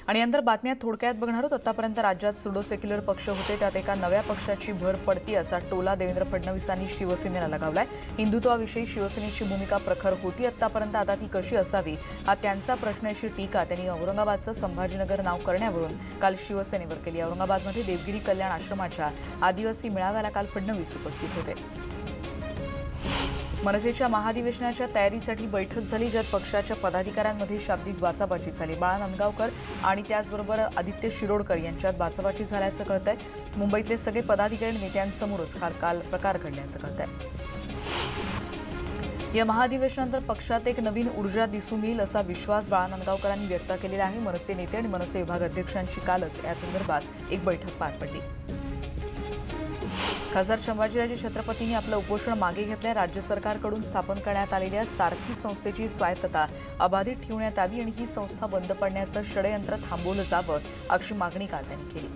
आणि नंतर बातम्या थोडक्यात बघणार आहोत। आतापर्यंत राज्यात सुडो सेक्युलर पक्ष होते, त्यात एका नव्या पक्षाची भर पडती असा टोला देवेंद्र फडणवीसांनी शिवसेनेला लगावलाय। हिंदुत्वाविषयी शिवसेनेची भूमिका प्रखर होती आतापर्यंत, आता ती कशी असावी हा त्यांचा प्रश्न अशी टीका त्यांनी औरंगाबादचं संभाजीनगर नाव करण्यावरून काल शिवसेनेवर केली। औरंगाबादमध्ये देवगिरी कल्याण आश्रमाच्या आदिवासी मेळाव्याला काल फडणवीस उपस्थित होते। मनसेच्या महाधिवेशनाच्या तयारीसाठी बैठक झाली, ज्यात पक्षाच्या पदाधिकाऱ्यांमध्ये शाब्दिक बाचाबाची झाली। बाळा नंदगावकर आणि त्याचबरोबर आदित्य शिरोडकर यांच्यात बाचाबाची झाल्याचं कळतंय। मुंबईतले सगळे पदाधिकारी नेत्यांसमोरच काल प्रकार घडल्याचं कळतंय। या महाधिवेशनानंतर पक्षात एक नवीन ऊर्जा दिसून येईल असा विश्वास बाळा नंदगावकरांनी व्यक्त केलेला आहे। मनसे नेते आणि मनसे विभाग अध्यक्षांची कालच या संदर्भात एक बैठक पार पडली। खासदार संभाजीराजे छत्रपतींनी आपलं उपोषण मागे घेतलंय। राज्य सरकारकडून स्थापन करण्यात आलेल्या सारथी संस्थेची स्वायत्तता अबाधित ठेवण्यात यावी आणि ही संस्था बंद पडण्याचं षडयंत्र थांबवलं जावं अशी मागणी काल त्यांनी केली।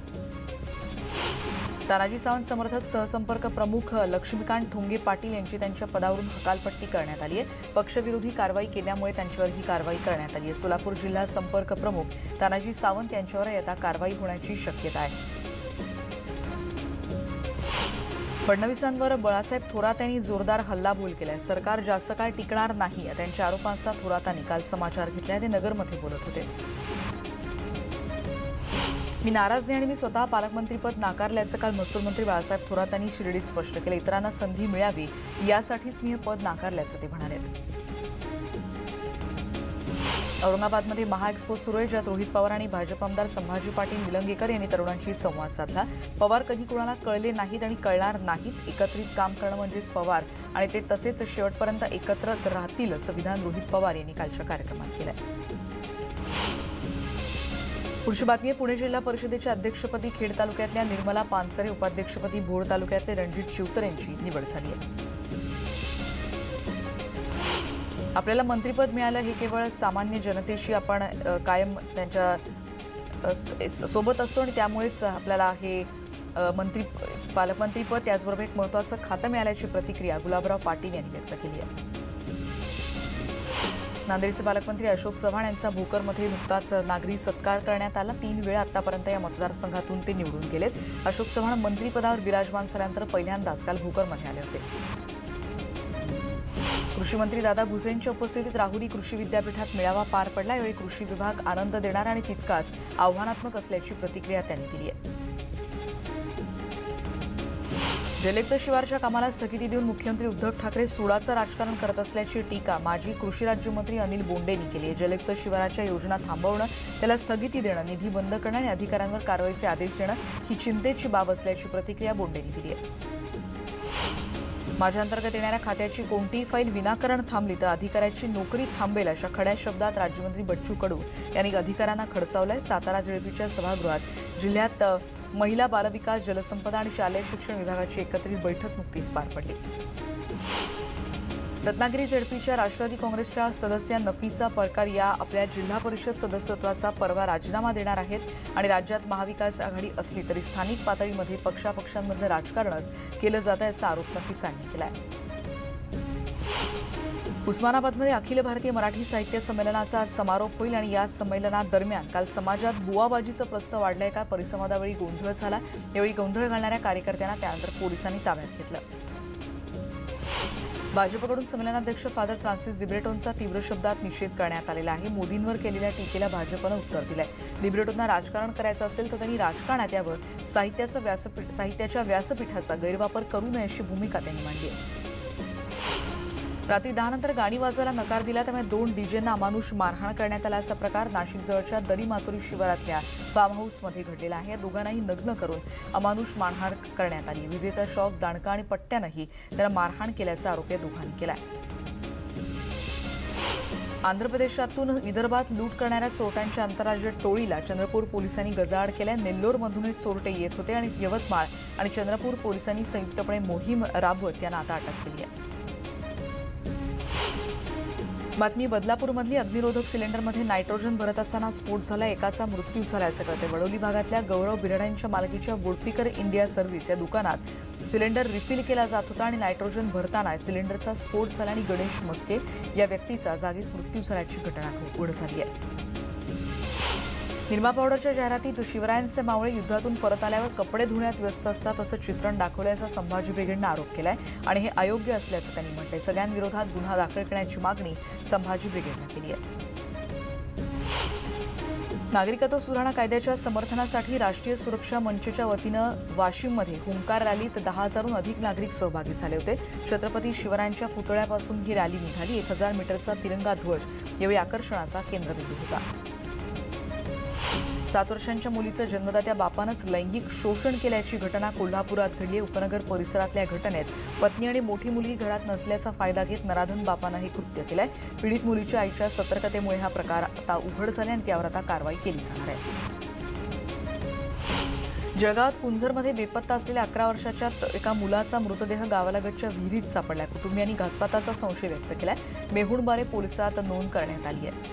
तानाजी सावंत समर्थक सहसंपर्क प्रमुख लक्ष्मीकांत ठोंगे पाटील यांची त्यांच्या पदावरून हकालपट्टी करण्यात आली आहे। पक्षविरोधी कारवाई केल्यामुळे त्यांच्यावर ही कारवाई करण्यात आली आहे। सोलापूर जिल्हा संपर्क प्रमुख तानाजी सावंत यांच्यावर आता कारवाई होण्याची शक्यता आहे। फडणवीसांवर बाळासाहेब थोरात यांनी जोरदार हल्लाबोल केलाय। सरकार जास्त काळ टिकणार नाही त्यांच्या आरोपांचा थोरातांनी काल समाचार घेतलाय। ते नगरमध्ये बोलत होते। मी नाराज नाही आणि मी स्वतः पालकमंत्रीपद नाकारल्याचं काल महसूल मंत्री बाळासाहेब थोरात यांनी शिर्डीत स्पष्ट केलं। इतरांना संधी मिळावी यासाठीच मी हे पद नाकारल्याचं ते म्हणाले। औरंगाबादमध्ये महाएक्स्पो सुरू आहे, ज्यात रोहित पवार आणि भाजप आमदार संभाजी पाटील निलंगेकर यांनी तरुणांशी संवाद साधला। पवार कधी कोणाला कळले नाहीत आणि कळणार नाहीत, एकत्रित काम करणं म्हणजेच पवार आणि ते तसेच शेवटपर्यंत एकत्र राहतील असं विधान रोहित पवार यांनी कालच्या कार्यक्रमात केलंय। पुढची बातमी, पुणे जिल्हा परिषदेच्या अध्यक्षपदी खेड तालुक्यातल्या निर्मला पानसरे, उपाध्यक्षपदी भोर तालुक्यातले रणजित शिवतर यांची निवड झाली आहे। आपल्याला मंत्रिपद मिळालं हे केवळ सामान्य जनतेशी आपण कायम त्यांच्या सोबत असतो आणि त्यामुळेच आपल्याला हे पालकमंत्रीपद त्याचबरोबर एक महत्त्वाचं खातं मिळाल्याची प्रतिक्रिया गुलाबराव पाटील यांनी व्यक्त केली आहे। नांदेडचे पालकमंत्री अशोक चव्हाण यांचा भोकरमध्ये नुकताच नागरी सत्कार करण्यात आला। 3 वेळा आतापर्यंत या मतदारसंघातून ते निवडून गेलेत। अशोक चव्हाण मंत्रिपदावर विराजमान झाल्यानंतर पहिल्यांदाच काल भोकरमध्ये आले होते। कृषी मंत्री दादा भुसेंच्या उपस्थितीत राहुरी कृषी विद्यापीठात मेळावा पार पडला। यावेळी कृषी विभाग आनंद देणारा आणि तितकाच आव्हानात्मक असल्याची प्रतिक्रिया त्यांनी दिली आहे। जलयुक्त शिवारच्या कामाला स्थगिती देऊन मुख्यमंत्री उद्धव ठाकरे सूडाचं राजकारण करत असल्याची टीका माजी कृषी राज्यमंत्री अनिल बोंडे यांनी केली आहे। जलयुक्त शिवाराच्या योजना थांबवणं, त्याला स्थगिती देणं, निधी बंद करणं आणि अधिकाऱ्यांवर कारवाईचे आदेश देणं ही चिंतेची बाब असल्याची प्रतिक्रिया बोंडे यांनी दिली आहे। माझ्या अंतर्गत येणाऱ्या खात्याची कोणतीही फाईल विनाकारण थांबली तर अधिकाऱ्याची नोकरी थांबेल अशा खड्या शब्दात राज्यमंत्री बच्चू कडू यांनी अधिकाऱ्यांना खडसावलंय। सातारा जेडपीच्या सभागृहात जिल्ह्यात महिला बालविकास, जलसंपदा आणि शालेय शिक्षण विभागाची एकत्रित बैठक नुकतीच पार पडली। रत्नागिरी जेडपीच्या राष्ट्रवादी काँग्रेसच्या सदस्य नफिसा परकार या आपल्या जिल्हा परिषद सदस्यत्वाचा परवा राजीनामा देणार आहेत आणि राज्यात महाविकास आघाडी असली तरी स्थानिक पातळीमध्ये पक्षापक्षांमधलं राजकारणच केलं जात आहे असा आरोप नफिसा यांनी केला आहे। उस्मानाबादमध्ये अखिल भारतीय मराठी साहित्य संमेलनाचा आज समारोप होईल आणि या संमेलनादरम्यान काल समाजात बुवाबाजीचं प्रस्ताव वाढलंय का परिसंवादावेळी गोंधळ झाला। यावेळी गोंधळ घालणाऱ्या कार्यकर्त्यांना त्यानंतर पोलिसांनी ताब्यात घेतलं। भाजपकडून संमेलनाध्यक्ष फादर फ्रान्सिस दिब्रेटोंचा तीव्र शब्दात निषेध करण्यात आलेला आहे। मोदींवर केलेल्या टीकेला भाजपनं उत्तर दिलंय। दिब्रेटोंना राजकारण करायचं असेल तर त्यांनी राजकारणात यावं, साहित्याच्या व्यासपीठाचा गैरवापर करू नये अशी भूमिका त्यांनी मांडली आहे। रात्री 10 नंतर गाणी वाजवायला नकार दिला, त्यामुळे 2 डीजेंना अमानुष मारहाण करण्यात आला असा प्रकार नाशिक जवळच्या दरी मातोरी शिवारातल्या फार्म हाऊसमध्ये घडलेला आहे। या दोघांनाही नग्न करून अमानुष मारहाण करण्यात आली। विजेचा शॉक, दाणका आणि पट्ट्यानंही त्यांना मारहाण केल्याचा आरोप या दोघांनी केला आहे। आंध्र प्रदेशातून विदर्भात लूट करणाऱ्या चोरट्यांच्या आंतरराज्य टोळीला चंद्रपूर पोलिसांनी गजाआड केल्या। नेल्लोरमधूनच चोरटे येत होते आणि यवतमाळ आणि चंद्रपूर पोलिसांनी संयुक्तपणे मोहीम राबवत त्यांना आता अटक केली आहे। बातमी, बदलापूरमधली अग्निरोधक सिलेंडरमध्ये नायट्रोजन भरत असताना स्फोट झाला। एकाचा मृत्यू झाल्याचं कळते। वडोली भागातल्या गौरव बिराडा यांच्या मालकीच्या वुडपीकर इंडिया सर्व्हिस या दुकानात सिलेंडर रिफिल केला जात होता आणि नायट्रोजन भरताना सिलेंडरचा स्फोट झाला आणि गणेश मस्के या व्यक्तीचा जागीच मृत्यू झाल्याची घटना उघड झाली आहे। निरमा पावडरच्या जाहिरातीत शिवरायांचे मावळे युद्धातून परत आल्यावर कपडे धुण्यात व्यस्त असतात असं चित्रण दाखवल्याचा संभाजी ब्रिगेडनं आरोप केलाय आणि हे अयोग्य असल्याचं त्यांनी म्हटलंय. सगळ्यांविरोधात गुन्हा दाखल करण्याची मागणी संभाजी ब्रिगेडनं केली आहे. नागरिकत्व सुधारणा कायद्याच्या समर्थनासाठी राष्ट्रीय सुरक्षा मंचच्या वतीनं वाशिममध्ये हुंकार रॅलीत 10,000हून अधिक नागरिक सहभागी झाले होते. छत्रपती शिवरायांच्या पुतळ्यापासून ही रॅली निघाली. 1000 मीटरचा तिरंगा ध्वज यावेळी आकर्षणाचा केंद्रबिंदू होता. 7 वर्षांच्या मुलीचं जन्मदात्या बापानंच लैंगिक शोषण केल्याची घटना कोल्हापुरात घडली. उपनगर परिसरातल्या घटनेत पत्नी आणि मोठी मुलगी घरात नसल्याचा फायदा घेत नराधम बापानं हे कृत्य केलंय. पीडित मुलीच्या आईच्या सतर्कतेमुळे हा प्रकार आता उघड झाला आणि त्यावर आता कारवाई केली जाणार आहे. जळगावात कुंझरमध्ये बेपत्ता असलेल्या 11 वर्षाच्या एका मुलाचा मृतदेह गावालगतच्या विहिरीत सापडला. कुटुंबियांनी घातपाताचा संशय व्यक्त केलाय. मेहुणबारे पोलिसात नोंद करण्यात आली आहे.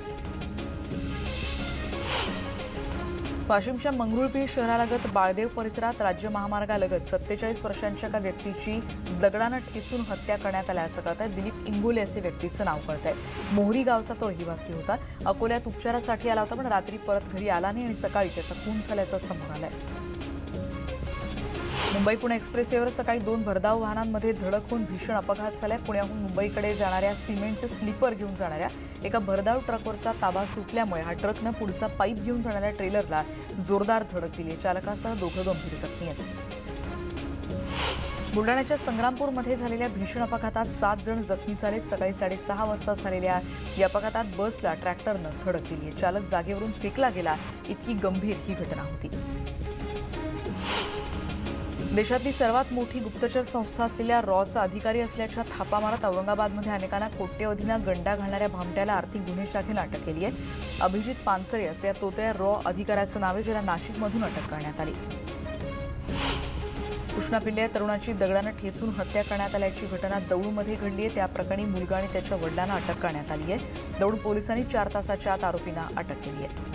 वाशिमच्या मंगरुळपीर शहरालगत बाळदेव परिसरात राज्य महामार्गालगत 47 वर्षांच्या एका व्यक्तीची दगडानं ठेचून हत्या करण्यात आल्या असं कळत आहे. दिलीप इंगोले असे व्यक्तीचं नाव कळत आहे. मोहरी गावचा तो रहिवासी होता. अकोल्यात उपचारासाठी आला होता, पण रात्री परत घरी आला नाही आणि सकाळी त्याचा खून झाल्याचं समोर आलंय. मुंबई पुणे एक्सप्रेसवेवर सकाळी 2 भरधाव वाहनांमध्ये धडक होऊन भीषण अपघात झालाय. पुण्याहून मुंबईकडे जाणाऱ्या सिमेंटचे स्लीपर घेऊन जाणाऱ्या एका भरधाव ट्रकवरचा ताबा सुटल्यामुळे हा ट्रकनं पुढचा पाईप घेऊन जाणाऱ्या ट्रेलरला जोरदार धडक दिली. चालकासह दोघं गंभीर जखमी आहेत. बुलढाण्याच्या संग्रामपूरमध्ये झालेल्या भीषण अपघातात 7 जण जखमी झाले. सकाळी 6:30 वाजता झालेल्या या अपघातात बसला ट्रॅक्टरनं धडक दिली. चालक जागेवरून फेकला गेला. इतकी गंभीर ही घटना होती. देशातली सर्वात मोठी गुप्तचर संस्था असलेल्या रॉचा अधिकारी असल्याच्या थापा मारत औरंगाबादमध्ये अनेकांना कोट्यवधींना गंडा घालणाऱ्या भामट्याला आर्थिक गुन्हे शाखेनं अटक केली आहे. अभिजित पानसरे असं या तोतया रॉ अधिकाऱ्याचं नाव आहे, ज्याला नाशिकमधून अटक करण्यात आली. कृष्णा पिल्ले या तरुणाची दगडानं ठेचून हत्या करण्यात आल्याची घटना दौंडमध्ये घडली आहे. त्या प्रकरणी मुलगा आणि त्याच्या वडिलांना अटक करण्यात आली आहे. दौंड पोलिसांनी 4 तासाच्या आत आरोपींना अटक केली आहे.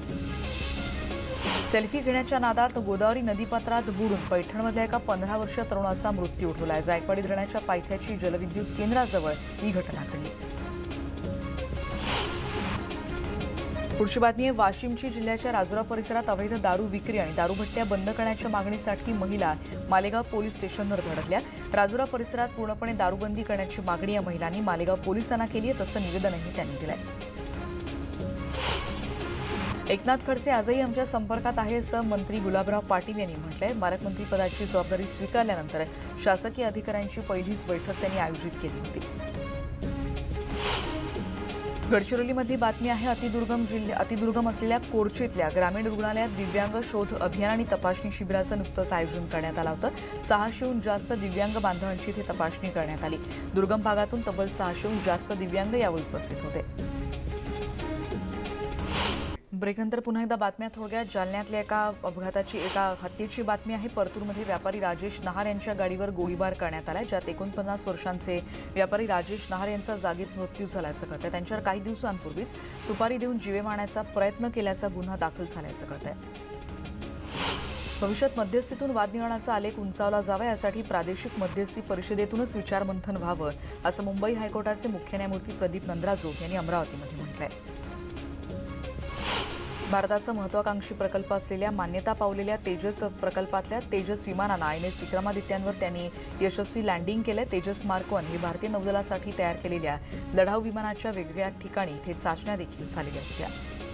सेल्फी घेण्याच्या नादात गोदावरी नदीपात्रात बुडून पैठणमधल्या एका 15 वर्षीय तरुणाचा मृत्यू ओढवलाय. जायकवाडी धरणाच्या पायथ्याची जलविद्युत केंद्राजवळ ही घटना घडली. पुढची बातमी आहे. वाशिमची जिल्ह्याच्या राजुरा परिसरात अवैध दारू विक्री आणि दारूभट्ट्या बंद करण्याच्या मागणीसाठी महिला मालेगाव पोलीस स्टेशनवर धडकल्या. राजुरा परिसरात पूर्णपणे दारूबंदी करण्याची मागणी या महिलांनी मालेगाव पोलिसांना केली आहे, तसं निवेदनही त्यांनी दिलंय. एकनाथ खडसे आजही आमच्या संपर्कात आहे असं मंत्री गुलाबराव पाटील यांनी म्हटलंय. पालकमंत्रीपदाची जबाबदारी स्वीकारल्यानंतर शासकीय अधिकाऱ्यांची पहिलीच बैठक त्यांनी आयोजित केली होती. गडचिरोलीमधली बातमी आहे. अतिदुर्गम असलेल्या कोरचेतल्या ग्रामीण रुग्णालयात दिव्यांग शोध अभियान आणि तपासणी शिबिराचं नुकतंच आयोजन करण्यात आलं होतं. 600हून जास्त दिव्यांग बांधवांची इथे तपासणी करण्यात आली. दुर्गम भागातून तब्बल 600हून जास्त दिव्यांग यावेळी उपस्थित होते. ब्रेकनंतर पुन्हा एकदा बातम्या थोडक्यात. जालन्यातल्या एका हत्येची बातमी आहे. परतूरमध्ये व्यापारी राजेश नहार यांच्या गाडीवर गोळीबार करण्यात आला, ज्यात 49 वर्षांचे व्यापारी राजेश नहार यांचा जागीच मृत्यू झाल्याचं कळतंय. त्यांच्यावर काही दिवसांपूर्वीच सुपारी देऊन जीवे मारण्याचा प्रयत्न केल्याचा गुन्हा दाखल झाल्याचं कळतंय. भविष्यात मध्यस्थीतून वाद निवारणाचा आलेख उंचावला जावा यासाठी प्रादेशिक मध्यस्थी परिषदेतूनच विचारमंथन व्हावं असं मुंबई हायकोर्टाचे मुख्य न्यायमूर्ती प्रदीप नंद्राजोग यांनी अमरावतीमध्ये म्हटलंय. भारताचा महत्वाकांक्षी प्रकल्प असलेल्या मान्यता पावलेल्या तेजस प्रकल्पातल्या तेजस विमानानं INS विक्रमादित्यांवर त्यांनी यशस्वी लँडिंग केलं. तेजस मार्क 1 ही भारतीय नौदलासाठी तयार केलेल्या लढाऊ विमानाच्या वेगवेगळ्या ठिकाणी इथे चाचण्या देखील झालेल्या होत्या.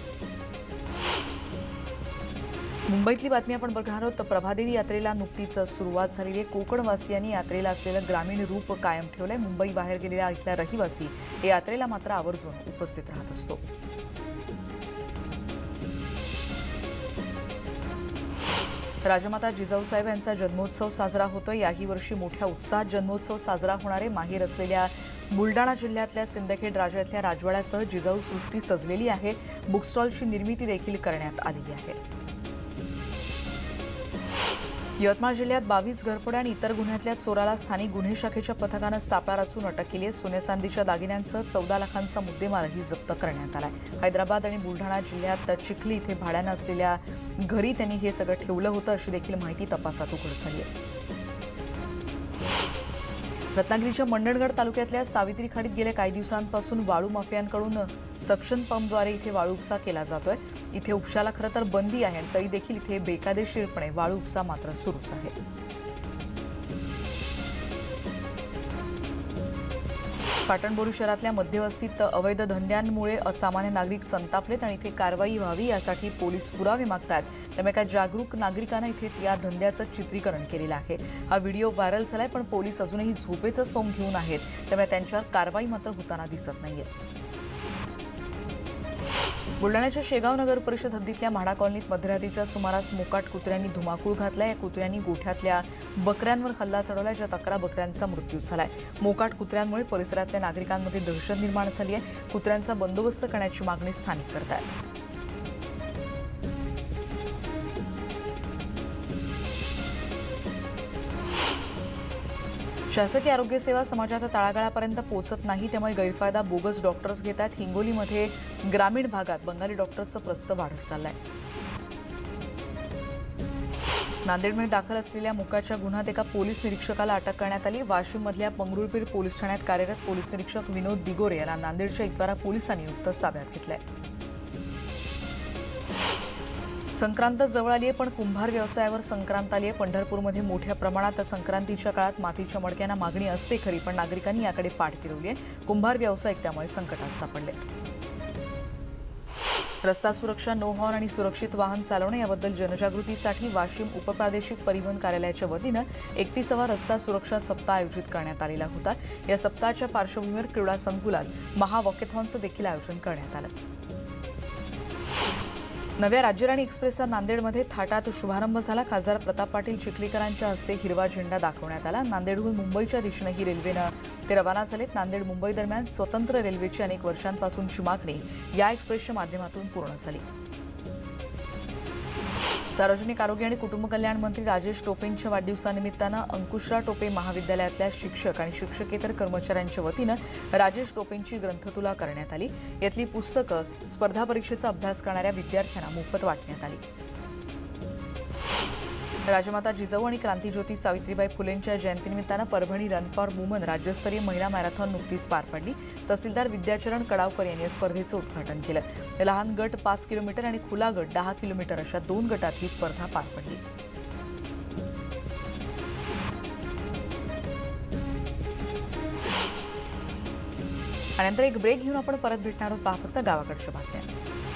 मुंबईतली बातमी आपण बघणार आहोत. प्रभादेवी यात्रेला नुकतीच सुरुवात झालेली आहे. कोकणवासियांनी यात्रेला असलेलं ग्रामीण रूप कायम ठेवलंय. मुंबई बाहेर गेलेल्या इथला रहिवासी या यात्रेला मात्र आवर्जून उपस्थित राहत असतो. राजमाता जिजाऊसाहेब यांचा जन्मोत्सव साजरा होतोय. याही वर्षी मोठ्या उत्साहात जन्मोत्सव साजरा होणार आहे. माहेर असलेल्या बुलडाणा जिल्ह्यातल्या सिंदखेड राजा इथल्या राजवाड्यासह जिजाऊ सृष्टी सजलेली आहे. बुकस्टॉलची निर्मिती देखील करण्यात आलेली आहे. यवतमाळ जिल्ह्यात 22 घरफोड्या आणि इतर गुन्ह्यातल्या चोराला स्थानिक गुन्हे शाखेच्या पथकानं सापळा रचून अटक केली आहे. सोन्या चांदीच्या दागिन्यांसह 14 लाखांचा मुद्देमालही जप्त करण्यात आलाय. हैदराबाद आणि बुलढाणा जिल्ह्यात चिखली इथे भाड्यानं असलेल्या घरी त्यांनी हे सगळं ठेवलं होतं अशी देखील माहिती तपासात उघड झाली आहे. रत्नागिरीच्या मंडणगड तालुक्यातल्या सावित्री खाडीत गेल्या काही दिवसांपासून वाळू माफियांकडून सक्शन पंपद्वारे इथे वाळू उपसा केला जातोय. इथे उपशाला खरं तर बंदी आहे, तरी देखील इथे बेकायदेशीरपणे वाळू उपसा मात्र सुरूच आहे। पाटण बोरी शहरातल्या मध्यवस्तीत अवैध धंद्यांमुळे असामान्य नागरिक संतापलेत आणि इथे कारवाई व्हावी यासाठी पोलीस पुरावे मागतात। त्यामुळे एका जागरूक नागरिकानं इथे या धंद्याचं चित्रीकरण केलेलं आहे। हा व्हिडिओ व्हायरल झालाय, पण पोलीस अजूनही झोपेचं सोंग घेऊन आहेत, त्यामुळे त्यांच्यावर कारवाई मात्र होताना दिसत नाहीये। बुलढाण्याच्या शेगाव नगर परिषद हद्दीतल्या म्हाडा कॉलनीत मध्यरात्रीच्या सुमारास मोकाट कुत्र्यांनी धुमाकूळ घातला। या कुत्र्यांनी गोठ्यातल्या बकऱ्यांवर हल्ला चढवला, ज्यात 11 बकऱ्यांचा मृत्यू झालाय। मोकाट कुत्र्यांमुळे परिसरातल्या नागरिकांमध्ये दहशत निर्माण झाली आहे। कुत्र्यांचा बंदोबस्त करण्याची मागणी स्थानिक करतायत। शासकीय आरोग्य सेवा समाजाच्या तळागाळापर्यंत पोहोचत नाही, त्यामुळे गैरफायदा बोगस डॉक्टर्स घेत आहेत। हिंगोलीमध्ये ग्रामीण भागात बंगाली डॉक्टर्सचं प्रस्त वाढत चाललंय। नांदेडमध्ये दाखल असलेल्या मोक्याच्या गुन्ह्यात एका पोलीस निरीक्षकाला अटक करण्यात आली। वाशिममधल्या मंगरुळपीर पोलीस ठाण्यात कार्यरत पोलीस निरीक्षक विनोद दिगोरे यांना नांदेडच्या इतवारा पोलिसांनी नुकतंच ताब्यात घेतलंय। संक्रांत जवळ आली आहे, पण कुंभार व्यवसायावर संक्रांत आली आहे। पंढरपूरमध्ये मोठ्या प्रमाणात संक्रांतीच्या काळात मातीच्या मडक्यांना मागणी असते खरी, पण नागरिकांनी याकडे पाठ फिरवली आहे। कुंभार व्यावसायिक त्यामुळे संकटात सापडले। रस्ता सुरक्षा, नो हॉर्न आणि सुरक्षित वाहन चालवणे याबद्दल जनजागृतीसाठी वाशिम उपप्रादेशिक परिवहन कार्यालयाच्या वतीनं 31वा रस्ता सुरक्षा सप्ताह आयोजित करण्यात आलेला होता। या सप्ताहाच्या पार्श्वभूमीवर क्रीडा संकुलात महावॉकेथॉनचं देखील आयोजन करण्यात आलं। नव्या राज्यराणी एक्सप्रेसचा नांदेडमध्ये थाटात शुभारंभ झाला। खासदार प्रताप पाटील चिखलीकरांच्या हस्ते हिरवा झेंडा दाखवण्यात आला। नांदेडहून मुंबईच्या दिशेने ही रेल्वेनं ते रवाना झालेत। नांदेड मुंबई दरम्यान स्वतंत्र रेल्वेची अनेक वर्षांपासूनची मागणी या एक्सप्रेसच्या माध्यमातून पूर्ण झाली। सार्वजनिक आरोग्य आणि कुटुंब कल्याण मंत्री राजेश टोपेंच्या वाढदिवसानिमित्तानं अंकुशराव टोपे महाविद्यालयातल्या शिक्षक आणि शिक्षकेतर कर्मचाऱ्यांच्या वतीनं राजेश टोपेंची ग्रंथतुला करण्यात आली। यातली पुस्तकं स्पर्धा परीक्षेचा अभ्यास करणाऱ्या विद्यार्थ्यांना मोफत वाटण्यात आली। राजमाता जिजाऊ आणि क्रांतीज्योती सावित्रीबाई फुलेंच्या जयंतीनिमित्तानं परभणी रन फॉर वुमन राज्यस्तरीय महिला मॅरेथॉन नुकतीच पार पडली। तहसीलदार विद्याचरण कडावकर यांनी या स्पर्धेचं उद्घाटन केलं। लहान गट 5 किलोमीटर आणि खुला गट 10 किलोमीटर अशा 2 गटात ही स्पर्धा पार पडली। आणि नंतर एक ब्रेक घेऊन आपण परत भेटणार आहोत। पहा फक्त गावाकडच्या बातम्या।